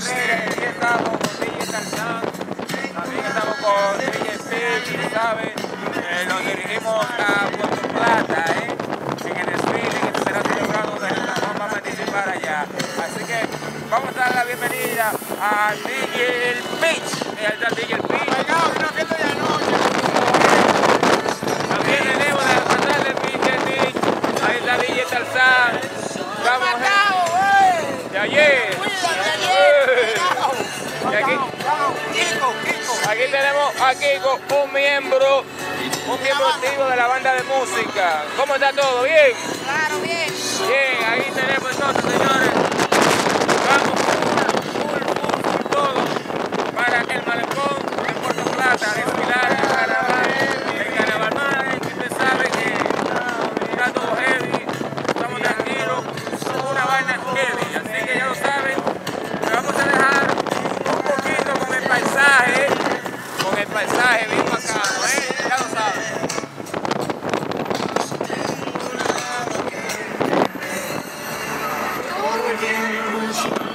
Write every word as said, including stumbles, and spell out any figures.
carrera. Aquí estamos con D J Tarzán, también estamos con D J Steve, ¿sabes? Eh, nos dirigimos a Puerto Plata, ¿eh? En el desfile que se será celebrado de la vamos a participar allá. Así que vamos a dar la bienvenida a D J El Pitch. Ahí está D J El Pitch. También tenemos la canal del D J Pitch. Ahí está D J Tarzán. Vamos, gente. De ayer. Y aquí, aquí tenemos a Kiko, un miembro, un miembro activo de la banda de música. ¿Cómo está todo? ¿Bien? Claro, bien. Bien, ahí tenemos entonces, señores. Vamos, full, full, full todo para el malecón de Puerto Plata, a desfilar el carnaval, el carnaval más, que usted sabe que está todo heavy, estamos tranquilos, una vaina heavy, así que ya lo saben, le vamos a dejar un poquito con el paisaje, con el paisaje bien bacano, ¿eh? Ya lo saben. Thank you.